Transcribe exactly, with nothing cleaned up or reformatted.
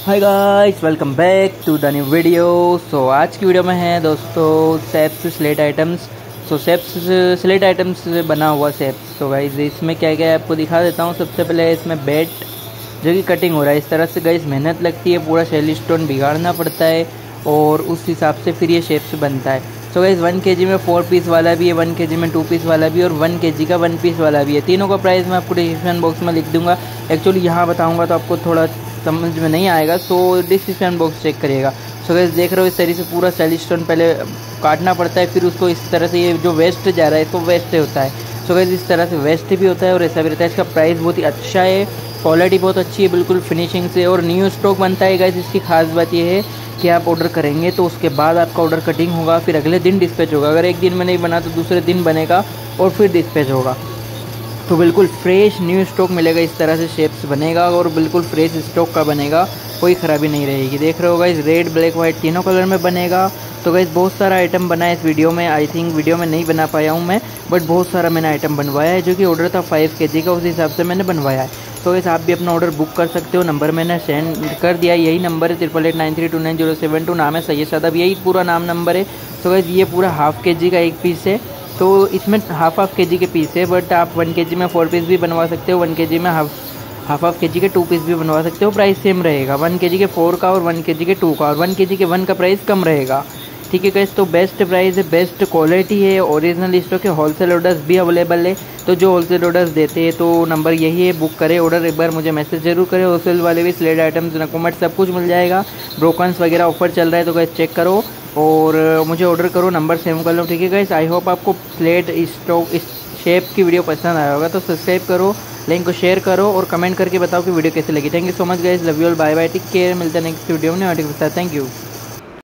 Hi guys, welcome back to the new video. So आज की video में है दोस्तों shapes slate items. So shapes slate items से बना हुआ सेप्स। तो गाइस इसमें क्या क्या है आपको दिखा देता हूँ। सबसे पहले इसमें बेट जो कि कटिंग हो रहा है इस तरह से। गाइस मेहनत लगती है, पूरा शेल स्टोन बिगाड़ना पड़ता है और उस हिसाब से फिर ये शेप्स बनता है। सो गाइस वन के जी में फोर पीस वाला भी है, वन के जी में टू पीस वाला भी है और वन के जी का वन पीस वाला भी है। तीनों का प्राइस मैं आपको डिस्क्रिप्शन बॉक्स में लिख दूंगा। एक्चुअली यहाँ बताऊँगा तो आपको थोड़ा समझ में नहीं आएगा, सो डिस्क्रिप्शन बॉक्स चेक करिएगा। सो गाइस देख रहे हो इस तरह से पूरा शेल स्टोन पहले काटना पड़ता है, फिर उसको इस तरह से ये जो वेस्ट जा रहा है तो वेस्ट होता है। सो गाइस इस तरह से वेस्ट भी होता है और ऐसा भी रहता है। इसका प्राइस बहुत ही अच्छा है, क्वालिटी बहुत अच्छी है बिल्कुल फिनिशिंग से और न्यू स्टॉक बनता है। गाइस इसकी खास बात ये है कि आप ऑर्डर करेंगे तो उसके बाद आपका ऑर्डर कटिंग होगा, फिर अगले दिन डिस्पैच होगा। अगर एक दिन में नहीं बना तो दूसरे दिन बनेगा और फिर डिस्पैच होगा। तो बिल्कुल फ्रेश न्यू स्टॉक मिलेगा, इस तरह से शेप्स बनेगा और बिल्कुल फ्रेश स्टॉक का बनेगा, कोई ख़राबी नहीं रहेगी। देख रहे हो गाइस रेड ब्लैक वाइट तीनों कलर में बनेगा। तो गाइस बहुत सारा आइटम बना है इस वीडियो में। आई थिंक वीडियो में नहीं बना पाया हूँ मैं, बट बहुत सारा मैंने आइटम बनवाया है। जो कि ऑर्डर था फाइव के जी का, उस हिसाब से मैंने बनवाया है। तो गाइस आप भी अपना ऑर्डर बुक कर सकते हो। नंबर मैंने सेंड कर दिया, यही नंबर है triple eight nine three two nine zero seven two. नाम है सैयद सादब, यही पूरा नाम नंबर है। तो गाइस ये पूरा हाफ के जी का एक पीस है, तो इसमें हाफ हाफ के जी के पीस है, बट आप वन के जी में फोर पीस भी बनवा सकते हो, वन के जी में हाफ हाफ हाफ के जी के टू पीस भी बनवा सकते हो। प्राइस सेम रहेगा वन के जी के फोर का और वन के जी के टू का, और वन के जी के वन का प्राइस कम रहेगा। ठीक है गाइस, तो बेस्ट प्राइस है, बेस्ट क्वालिटी है, ओरिजिनल स्टॉक है। होलसेल ऑर्डर्स भी अवेलेबल है, तो जो होलसेल ऑर्डर्स देते हैं तो नंबर यही है, बुक करें ऑर्डर। एक बार मुझे मैसेज जरूर करें। होलसेल वाले भी स्लेट आइटम्स नकोमेट सब कुछ मिल जाएगा। ब्रोकन्स वगैरह ऑफर चल रहा है, तो गाइस चेक करो और मुझे ऑर्डर करो, नंबर सेव कर लो। ठीक है गाइस, आई होप आपको स्लेट स्टॉक इस शेप की वीडियो पसंद आया होगा। तो सब्सक्राइब करो, लिंक को शेयर करो और कमेंट करके बताओ कि वीडियो कैसे लगी। Thank you so much guys, love you all, bye bye, take care. मिलते हैं नेक्स्ट वीडियो में। Thank you.